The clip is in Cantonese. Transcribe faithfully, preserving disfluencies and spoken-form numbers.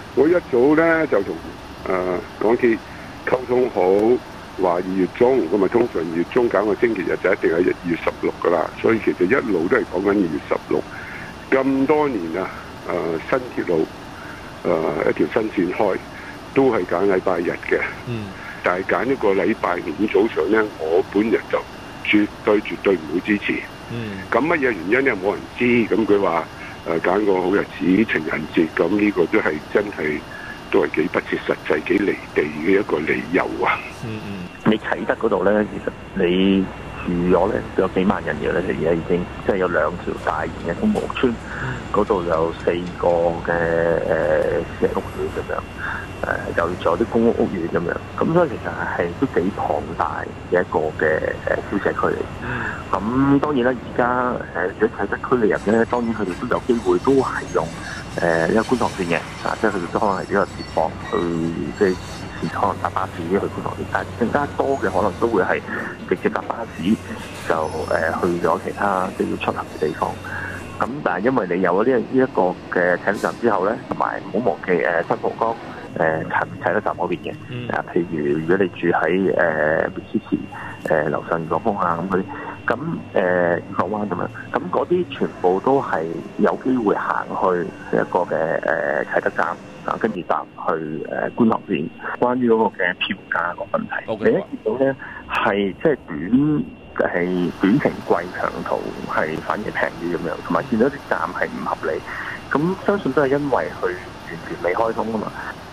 我一早咧就同誒、呃、港鐵溝通好，話二月中咁啊，通常二月中揀個星期日就一定係二月十六噶啦，所以其實一路都係講緊二月十六。咁多年啊，誒、呃、新鐵路誒、呃、一條新線開，都係揀禮拜日嘅。嗯。但係揀一個禮拜五早上咧，我本人就絕對絕對唔會支持。嗯。咁乜嘢原因咧？冇人知。咁佢話誒揀個好日子情人節，咁呢個都係真係都係幾不切實際、幾離地嘅一個理由啊。嗯嗯。 你啟德嗰度咧，其實你住咗咧有幾萬人嘅咧，而家已經即係有兩條大型嘅公務屋村，嗰度有四個嘅誒社屋苑咁樣。誒、呃、又仲有啲公屋屋苑咁樣，咁所以其實係都幾龐大嘅一個嘅誒小社區嚟。咁當然啦，而家誒喺啟德區嘅人咧，當然佢哋都有機會都係用誒一個觀塘線嘅，啊，即係佢哋都可能係比較接駁去，即係時可能搭巴士去觀塘線，但係更加多嘅可能都會係直接搭巴士就誒、呃、去咗其他即係要出行嘅地方。咁但係因為你有咗呢呢一個嘅啟德站之後咧，同埋唔好忘記誒新蒲崗。誒近啟德站嗰邊嘅，啊、嗯，譬如如果你住喺誒支持誒樓上嗰方啊咁嗰啲，咁誒港灣咁樣，咁嗰啲全部都係有機會行去一個嘅誒啟德站啊，跟住搭去誒觀塘線。關於嗰個嘅票價個問題，okay. 你一見到咧係即係短係短程貴長途係反而平啲咁樣，同埋見到啲站係唔合理，咁相信都係因為佢完全未開通啊嘛。